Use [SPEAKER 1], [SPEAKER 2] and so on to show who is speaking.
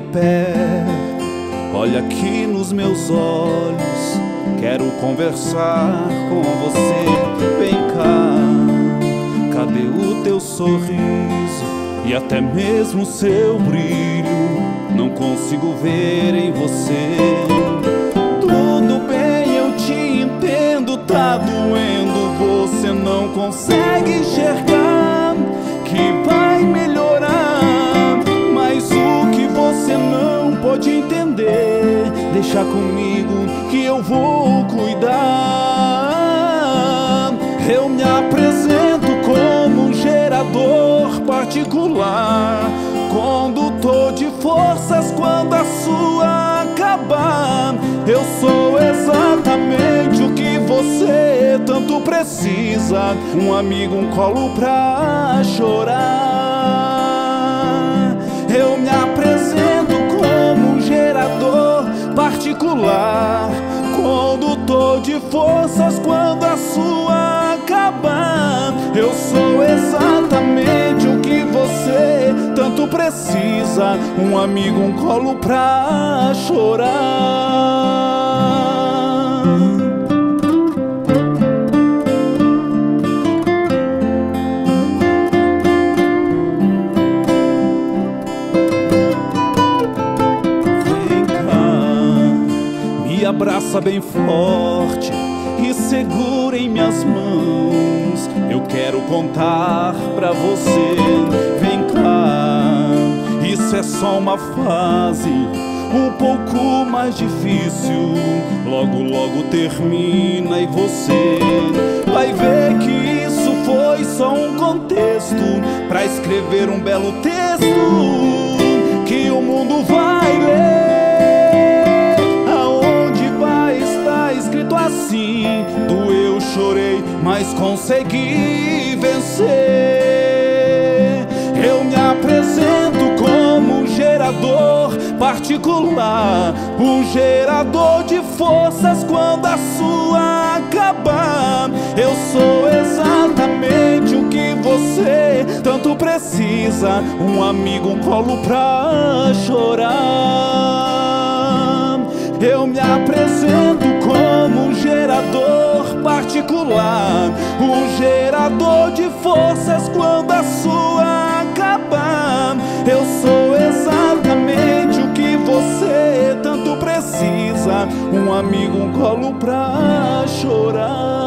[SPEAKER 1] perto, olha aqui nos meus olhos, quero conversar com você. Vem cá, cadê o teu sorriso e até mesmo o seu brilho? Não consigo ver em você. Tudo bem, eu te entendo, tá doendo, você não consegue enxergar que vai melhorar, mas o que você não pode entender, deixa comigo que eu vou cuidar. Eu me apresento como um gerador particular, condutor de forças quando a sua acabar. Eu sou exatamente o que você tanto precisa, um amigo, um colo pra chorar. Eu me apresento como um gerador particular, condutor de forças quando a sua acabar. Eu sou exatamente o que você tanto precisa, um amigo, um colo pra chorar. Abraça bem forte e segura em minhas mãos. Eu quero contar pra você. Vem cá, isso é só uma fase um pouco mais difícil. Logo, logo termina e você vai ver que isso foi só um contexto pra escrever um belo texto que o mundo vai ler. Assim, doeu, chorei, mas consegui vencer. Eu me apresento como um gerador particular, um gerador de forças quando a sua acabar. Eu sou exatamente o que você tanto precisa, um amigo, um colo pra chorar. Eu me apresento como um gerador particular, um gerador de forças quando a sua acabar. Eu sou exatamente o que você tanto precisa, um amigo, um colo pra chorar.